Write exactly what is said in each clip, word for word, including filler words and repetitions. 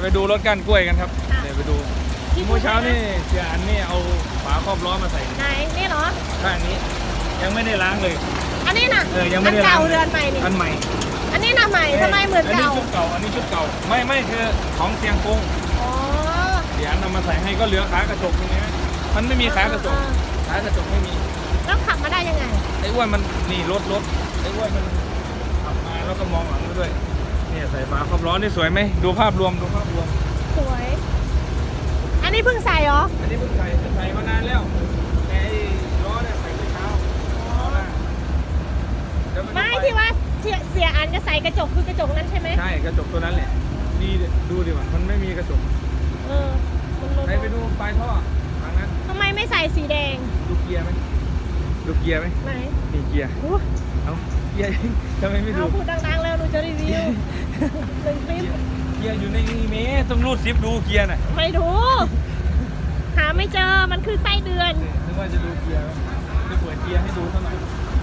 ไปดูรถก้านกล้วยกันครับเดี๋ยวไปดูเมื่อเช้านี่เสียอันนี่เอาฝาครอบล้อมาใส่ไหนนี่เหรอข้างนี้ยังไม่ได้ล้างเลยอันนี้นะเออยังไม่ได้ล้างเก่าเรือนใหม่นี่อันใหม่อันนี้นะใหม่ทำไมเหมือนเก่าอันนี้ชุดเก่าอันนี้ชุดเก่าไม่ไม่คือของเสียงกงอ๋อเดี๋ยวนำมาใส่ให้ก็เหลือขากระจกตรงนี้มันไม่มีขากระจกขากระจกไม่มีแล้วขับมาได้ยังไงไอ้อ้วนมันนี่รถรถไอ้อ้วนมันขับมาแล้วก็มองหลังด้วยเนี่ยใส่ฝาครอบล้อนี่สวยไหมดูภาพรวมดูภาพรวมสวยอันนี้เพิ่งใส่เหรออันนี้เพิ่งใส่ใส่มานานแล้วแต่ไอ้ล้อเนี่ยใส่เมื่อเช้าล้อหน้าไม่ที่ว่าเสียอันจะใส่กระจกคือกระจกนั้นใช่ไหมใช่กระจกตัวนั้นแหละดีดูดิว่ามันไม่มีกระจกเออไปไปดูปลายท่อทางนั้นทำไมไม่ใส่สีแดงดูเกียร์ไหมดูเกียร์ไหมไหนนี่เกียร์เอาเกียร์ทำไมไม่ดูพูดดังๆแล้วดูจะรีวิวหนึ่งคลิปเกียร์อยู่ในนี้เมย์ต้องรูดซิปดูเกียร์หน่อยไม่ดูหาไม่เจอมันคือไส้เดือนนึกว่าจะดูเกียร์จะเปิดเกียร์ให้ดูเท่าไหร่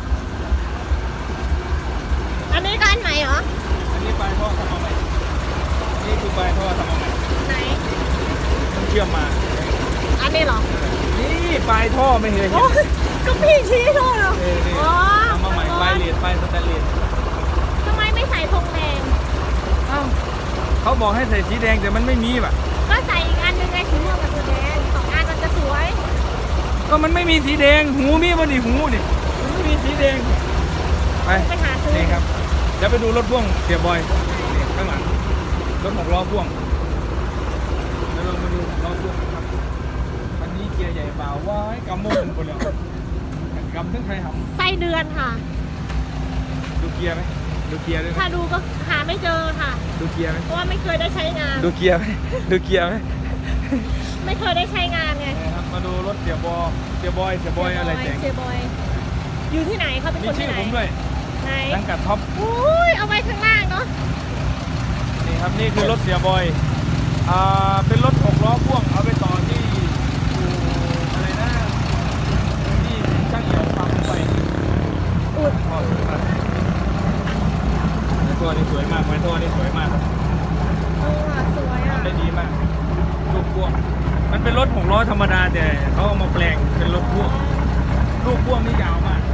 อันนี้ก็อันใหม่เหรออันนี้ปลายท่อทำมาใหม่นี่คือปลายท่อทำมาใหม่ไหนต้องเชื่อมมาอันนี้เหรอนี่ปลายท่อไม่เห็นก็พี่ชี้ท่อเหรออ๋อทำมาใหม่ปลายเลนปลายสแตนเลสทำไมไม่ใส่ธงแดงอ้าวเขาบอกให้ใส่สีแดงแต่มันไม่มีแบบก็ใส่อีกอันหนึ่งไงสีม่วงกับสีแดงสองอันมันจะสวยก็มันไม่มีสีแดงหูมีมันดิหูดิมันไม่มีสีแดงไปไปหาซื้อนี่ครับเดี๋ยวไปดูรถพ่วงเสียบอยข้างหลังรถหกล้อพ่วงแล้วเรามาดูล้อพ่วงครับอันนี้เกียร์ใหญ่เปล่าว้ายกำมือหมดเลยกำทั้งใครทำไส้เดือนค่ะดูเกียร์ไหมดูเกียร์ด้วยถ้าดูก็หาไม่เจอค่ะดูเกียร์ไหมเพราะว่าไม่เคยได้ใช้งานดูเกียร์ไหมดูเกียร์ไหมไม่เคยได้ใช้งานไงครับมาดูรถเสียบอยเสียบอยเสียบอยอะไรแจงเสียบอยอยู่ที่ไหนเขาเป็นคนที่ไหนมีชื่อผมด้วยตั้งกัดท็อปอุ้ยเอาไว้ข้างล่างเนาะนี่ครับนี่คือรถเสียบอยอ่าเป็นรถหกล้อพ่วงเอาไปต่อที่อะไรนะที่ช่างเอี่ยวฟังไปอุดไม้ตัวนี้สวยมากไม้ตัวนี้สวยมากเออสวยอ่ะทำได้ดีมากลูกพ่วงมันเป็นรถหกล้อธรรมดาแต่เขาเอามาแปลงเป็นรถพ่วงลูกพ่วงนี่ยาวมาก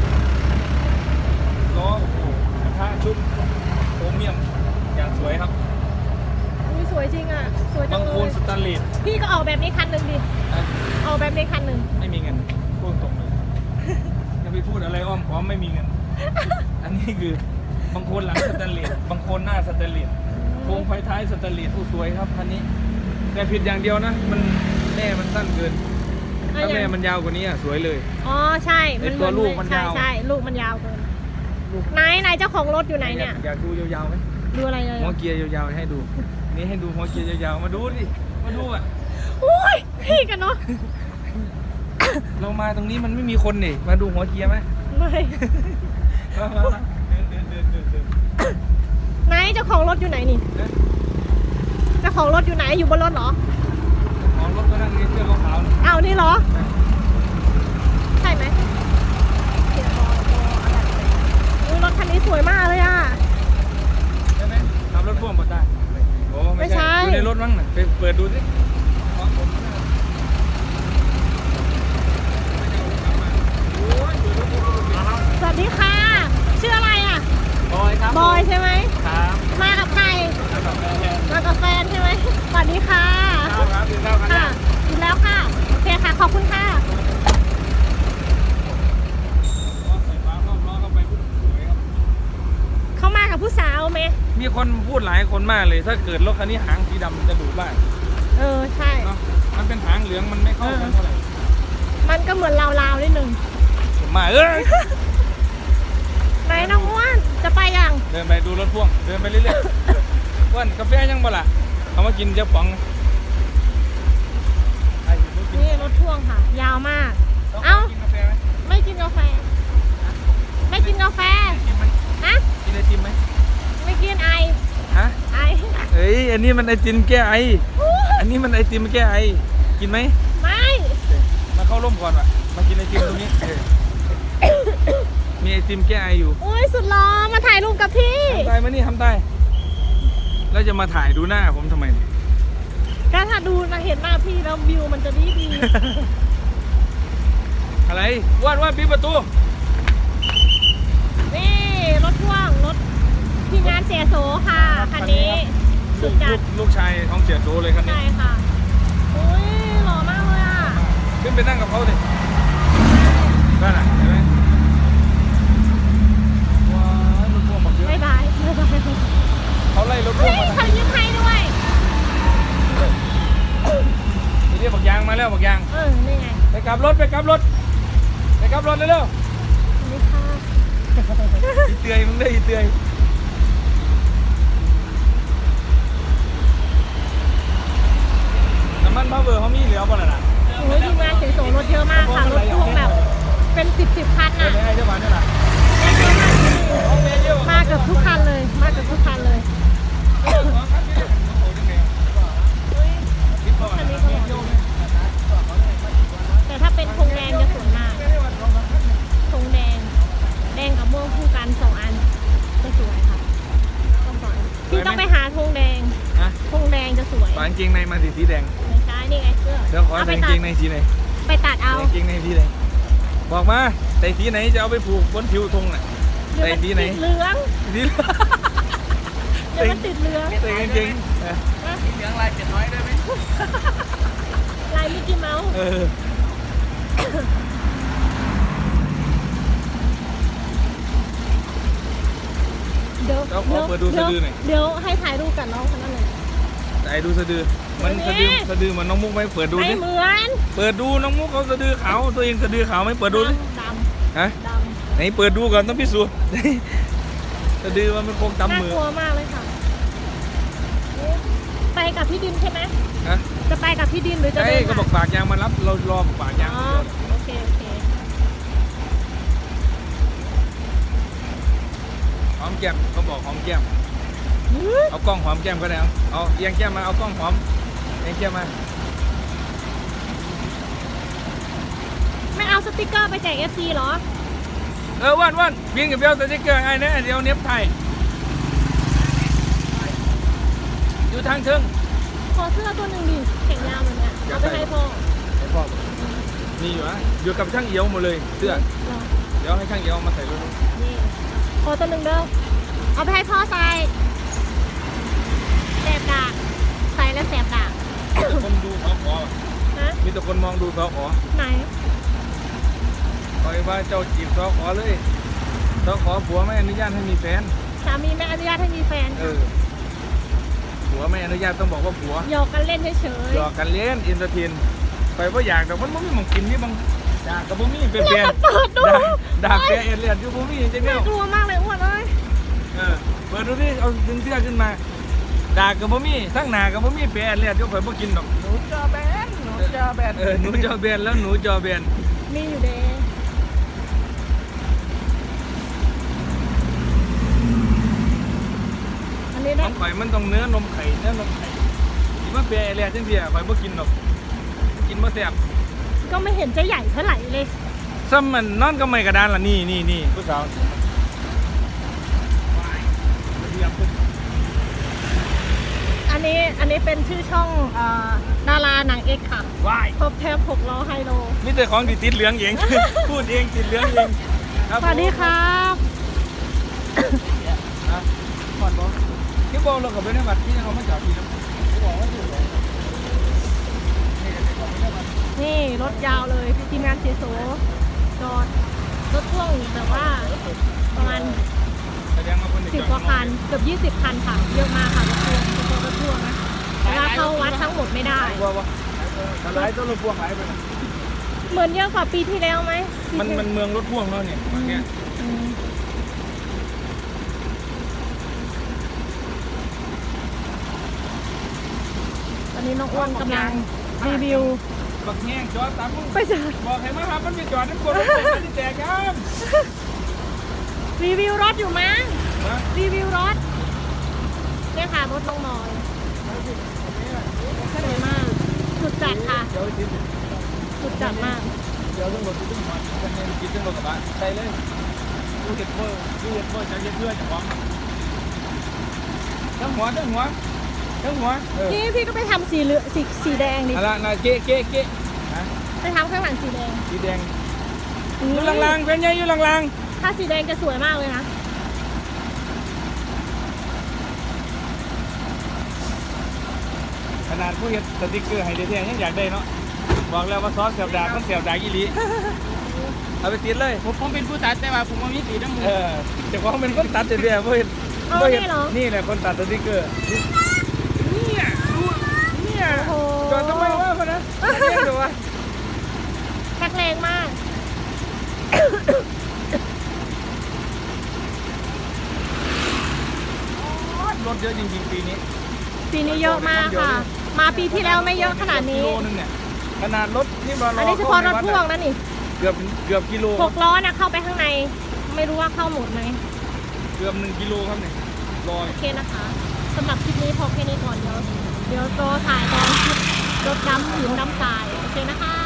ล้อโอ้โหกระทะชุดโครเมียมอย่างสวยครับอุ้ยสวยจริงอ่ะสวยจังเลยบางคนสแตนเลสพี่ก็ออกแบบนี้คันหนึ่งดิออกแบบนี้คันหนึ่งไม่มีเงินพูดตรงเลยอย่าไปพูดอะไรอ้อมค้อมไม่มีเงินอันนี้คือบางคนหลังสแตนเลสบางคนหน้าสแตนเลสโครงไฟท้ายสแตนเลสสวยครับคันนี้แต่ผิดอย่างเดียวนะมันแม่มันสั้นเกินถ้าแม่มันยาวกว่านี้อ่ะสวยเลยอ๋อใช่มันตัวลูกมันยาวใช่ลูกมันยาวเกินไหนไหนเจ้าของรถอยู่ไหนเนี่ยอยากดูยาวๆไหมดูอะไรเลยหัวเกียร์ยาวๆให้ดูนี่ให้ดูหัวเกียร์ยาวๆมาดูดิมาดูอ่ะโอ้ยพี่กันเนาะเรามาตรงนี้มันไม่มีคนนี่มาดูหัวเกียร์ไหมไม่ไหนเจ้าของรถอยู่ไหนนี่เจ้าของรถอยู่ไหนอยู่บนรถเหรอของรถก็นั่งเสื้อขาวๆเอานี่เหรอใช่ไหมรถคันนี้สวยมากเลยอ่ะใช่ไหมขับรถพ่วงหมดได้โอ้ไม่ใช่อยู่ในรถมั้งน่ะไปเปิดดูสิสวัสดีค่ะชื่ออะไรอ่ะบอยครับบอยใช่ไหมครับมากับใครมากับแฟนใช่ไหมสวัสดีค่ะครับกินข้าวกันค่ะกินแล้วค่ะโอเคค่ะขอบคุณค่ะเขามากับผู้สาวไหมมีคนพูดหลายคนมากเลยถ้าเกิดรถคันนี้หางสีดำมันจะดูบ้างเออใช่เนาะมันเป็นหางเหลืองมันไม่เข้ากันเท่าไหร่มันก็เหมือนลาวๆนิดนึงมาเอ้ยไหนน้องอ้วนจะไปยังเดินไปดูรถพ่วงเดินไปเรื่อยๆอ้วนกาแฟยังบ่ล่ะเอามากินเจ้าป๋องนี่รถพ่วงค่ะยาวมากเอ้าไม่กินกาแฟไม่กินกาแฟฮะกินไอติมไหมไม่กินไอฮะไอเฮ้ยอันนี้มันไอติมแก้ไออันนี้มันไอติมแก้ไอกินไหมไม่มาเข้าร่มก่อนว่ะมากินไอติมตรงนี้มีไอติมแก้ไออยู่โอ้ยสุดหล่อมาถ่ายรูปกับพี่ทำได้ไหมนี่ทำได้แล้วจะมาถ่ายดูหน้าผมทำไมก็ถ้าดูนะเห็นหน้าพี่แล้ววิวมันจะดีดีอะไรว่านว่านปิดประตูนี่รถพ่วงรถทีมงานเสียโสค่ะคันนี้ลูสุดกจัลูดกลูกชายของเสียโซเลยคันนี้ใช่ค่ะอุ้ยหล่อมากเลยอ่ะขึ้นไปนั่งกับเขาดิได้น่ะเห็นไหมว้าวรถพ่วงมาเยอะบ๊ายบายบ๊ายบายเขาไล่รถพ่วเฮ้งยมาทางเขานี้ยิ้มให้ด้วยนี่เรียกบักยางมาแล้วบักยางเออนี่ไงไปกลับรถไปกลับรถไปกลับรถเร็วนี่ค่ะๆอีเตยมึงได้อีเตยน้ำมันพาวเวอร์เขามีเหลือป่ะน่ะโอ้ยทีมงานเสียโสรถเยอะมากค่ะรถพ่วงแบบเป็นสิบสิบคันเอออ่ะได้ไอ้เจ้าบ้านนี่แหละมาเกือบทุกคันเลย มาเกือบทุกคันเลยคันนี้ก็หล่อแต่ถ้าเป็นธงแดงจะสวยมากธงแดง แดงกับม่วงคู่กันสองอันจะสวยค่ะต้องสวยพี่ต้องไปหาธงแดงฮะธงแดงจะสวยขอกางเกงในมาสีสีแดงไม่ใช่นี่ไงเสื้อเดี๋ยวขอเอาใส่ไปกางตัเกดงในสีไหนไปตัดเอาใส่กางเกงในสีไหนบอกมาใส่สีไหนจะเอาไปผูกบนผิวธงน่ะเดี๋ยวใส่มันสีติดไหนเหลืองสีเดี๋ยวมันติดเหลืองใส่กางเกงเออเหลืองลายเป็ดน้อยได้ไหมลายมิกกี้เมาส์เออเดี๋ยวเอาขอเปิดดูสะดือหน่อยเดี๋ยวให้ถ่ายรูปกับน้องคนนั้นเลยใส่ดูสะดือมันสะดือสะดือเหมือนน้องมุกไหมเปิดดูไม่ดิเหมือนเปิดดูน้องมุกเขาสะดือขาวตัวเองสะดือขาวไหมเปิดดูดิดำฮะดำไหนเปิดดูก่อนต้องพิสูจน์ สะดือมันเป็นโครงน่าตำมือกลัวมากเลยค่ะ ไปกับพี่ดินใช่ไหมฮะจะไปกับพี่ดินหรือจะใช่เดินก็บอกปากยางมารับเรารอปากยางอ๋อโอเคโอเคหอมแก้มเขาบอกหอมแก้มเอากล้องหอมแก้มก็ได้เอาเอาเอียงแก้มมาเอากล้องหอมเอียงแก้มมาไม่เอาสติกเกอร์ไปแจก เอฟ ซี เหรอเออวันวันบินกับเบลสติ๊กเกอร์ไอ้เนี่ยเดี๋ยวเน็บไทยอยู่ทางเชิงขอเสื้อตัวหนึ่งดิแขนยาวแบบเนี้ยเอาไปให้พ่อให้พ่อมีอยู่นะอยู่กับช่างเอียวหมดเลยเสื้อเหรอเดี๋ยวให้ช่างเอียวมาใส่รถนี่ขอตัวหนึ่งเด้อเอาไปให้พ่อใส่แสบดากใส่แล้วแสบดากคนดูสอขอฮะมีแต่คนมองดูสอขอไหนคอยว่าเจ้าจีบสอขอเลยสอขอผัวไม่อนุญาตให้มีแฟนสามีไม่อนุญาตให้มีแฟนเออผัวไม่อนุญาตต้องบอกว่าผัวหยอกกันเล่นเฉยหยอกกันเล่นอินเตอร์เทนไปว่าอยากแต่มันไม่มีหมองกินนี่บางด่ากับบ่มีเป็นแฟนเปิดดูด่าด่าแกเอ็นเลียนอยู่บ่มีจริงๆน่าแล้วกลัวมากเลยอ้วนเอ้ยเออเปิดดูดิเอาดึงเสื้อขึ้นมาด่ากับบ่มีทั้งหน้ากับบ่มีแปรเลียนอยู่ข่อยบ่กินดอกหนูจอแบนหนูจอแบนเออหนูจอแบนแล้วหนูจอแบนมีอยู่เด้อันนี้ขได้องข่อยมันต้องเนื้อนมไข่เนื้อนมไข่สิมาแปรเลียนจังซี่ข่อยบ่กินดอกกินบ่แซ่บก็ไม่เห็นจะใหญ่เท่าไหร่เลยซ้ำมันนอนก็ไม่กระดานล่ะนี่นี่นี่ผู้สาวอันนี้อันนี้เป็นชื่อช่องเอ่อดาราหนังเอกค่ะวายครบแทบหกล้อไฮโลมีแต่ของที่ติดเหลืองเอง พูดเองติดเหลืองเองครับสวัสดีครับฮะก่อนบอกที่บอกเรากับเป็นบัตรที่เขามาจับทีนะที่บอกว่าอยู่นี่บอกเป็นบัตรนี่รถยาวเลยทีมงานเสียโสจอดรถพ่วงแบบว่าประมาณแสดงมาคนสิบกว่าคันเกือบยี่สิบคันค่ะเยอะมากค่ะรถพ่วงรถพ่วงนะแต่ว่าเข้าวัดทั้งหมดไม่ได้ว่าว่าทลายต้นรถพ่วงหายไปนะเหมือนเยอะกว่าปีที่แล้วไหมมันมันเมืองรถพ่วงเนาะเนี่ยบางเนี้ยอืมตอนนี้น้องอ้วนกำลังรีวิวบักแห้งจอดตามมึงไปจอดบอกให้มาหามันมีจอดนั่นคนรถมันจะแตกครับรีวิวรถอยู่มั้งนะรีวิวรถเนี่ยค่ะรถน้องมอยสวยมากสุดจัดค่ะเดี๋ยวติดสุดจัดมากเดี๋ยวต้องรถต้องหอดกันเนี่ยกินต้องรถกระบะไปเลยดูเด็ดเวอร์ดูเด็ดเวอร์จะเย็นเพื่อนจะพร้อมทั้งหัวทั้งหัวทั้งหัวเออพี่พี่ก็ไปทำสีเหลืองสีสีแดงดิอะไรนะเก๊ะเก๊ะเก๊ะฮะไปทำข้างหลังสีแดงสีแดงอยู่ลางๆเป็นไงอยู่ลางถ้าสีแดงจะสวยมากเลยนะๆขนาดผู้เห็นสติ๊กเกอร์ให้แท้ๆยังอยากได้เนาะบอกแล้วว่าซอสเสียบดากมันเสียบดากอีหลีเอาไปติดเลยผมผมเป็นผู้ตัดแต่ว่าผมมีสีน้ำมูเออแต่ว่าเป็นคนตัดเดียวๆผู้เห็นเอาผู้เห็นนี่เหรอนี่แหละคนตัดสติ๊กเกอร์เนี่ยดูเนี่ยโอ้โหจอดทำไมวะคนนั้นเรียกดูวะแพ็คแรงมากรถเยอะจริงๆปีนี้ปีนี้เยอะมากค่ะ มาปีที่แล้วไม่เยอะขนาดนี้กิโลนึงเนี่ยขนาดรถที่มารออัอันนี้เฉพาะรถพ่วงนะนี่เกือบเกือบกิโลหกล้อนะเข้าไปข้างใน ไม่รู้ว่าเข้าหมดไหมเกือบหนึ่งกิโลครับเนี่ยรอยโอเคนะคะสำหรับคลิปนี้พอแค่นี้ก่อนเดี๋ยวเดี๋ยวรอถ่ายตอนคลิปรถดำหินดำทรายโอเคนะคะ